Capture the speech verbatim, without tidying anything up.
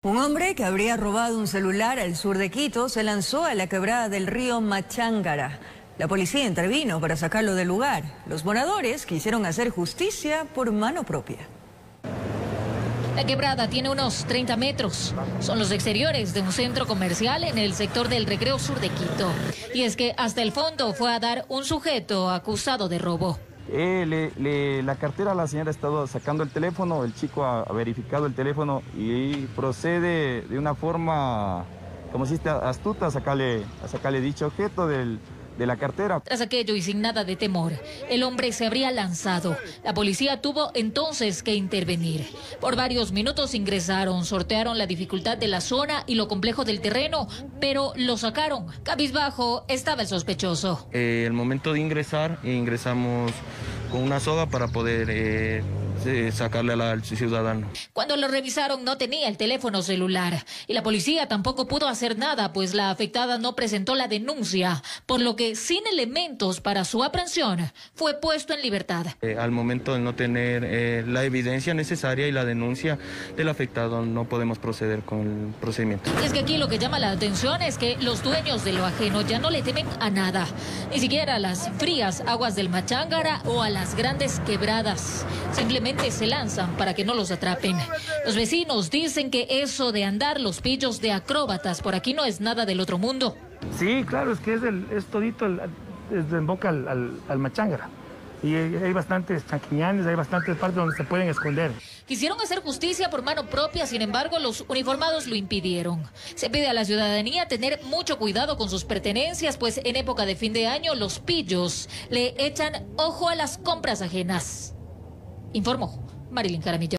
Un hombre que habría robado un celular al sur de Quito se lanzó a la quebrada del río Machángara. La policía intervino para sacarlo del lugar. Los moradores quisieron hacer justicia por mano propia. La quebrada tiene unos treinta metros. Son los exteriores de un centro comercial en el sector del Recreo Sur de Quito. Y es que hasta el fondo fue a dar un sujeto acusado de robo. Eh, le, le, la cartera, la señora ha estado sacando el teléfono, el chico ha, ha verificado el teléfono y procede de una forma, como si está astuta, a sacarle, a sacarle dicho objeto del, de la cartera. Tras aquello y sin nada de temor, el hombre se habría lanzado. La policía tuvo entonces que intervenir. Por varios minutos ingresaron, sortearon la dificultad de la zona y lo complejo del terreno, pero lo sacaron. Cabizbajo estaba el sospechoso. Eh, el momento de ingresar, ingresamos con una soga para poder eh, sacarle al, al ciudadano. Cuando lo revisaron no tenía el teléfono celular y la policía tampoco pudo hacer nada, pues la afectada no presentó la denuncia, por lo que sin elementos para su aprehensión fue puesto en libertad. Eh, al momento de no tener eh, la evidencia necesaria y la denuncia del afectado no podemos proceder con el procedimiento. Es que aquí lo que llama la atención es que los dueños de lo ajeno ya no le temen a nada, ni siquiera a las frías aguas del Machángara o a las grandes quebradas. Simplemente se lanzan para que no los atrapen. Los vecinos dicen que eso de andar los pillos de acróbatas por aquí no es nada del otro mundo. Sí, claro, es que es, el, es todito, el, es en boca al, al, al Machángara. Y hay bastantes chanquiñanes, hay bastantes partes donde se pueden esconder. Quisieron hacer justicia por mano propia, sin embargo, los uniformados lo impidieron. Se pide a la ciudadanía tener mucho cuidado con sus pertenencias, pues en época de fin de año los pillos le echan ojo a las compras ajenas. Informó Marilyn Jaramillo.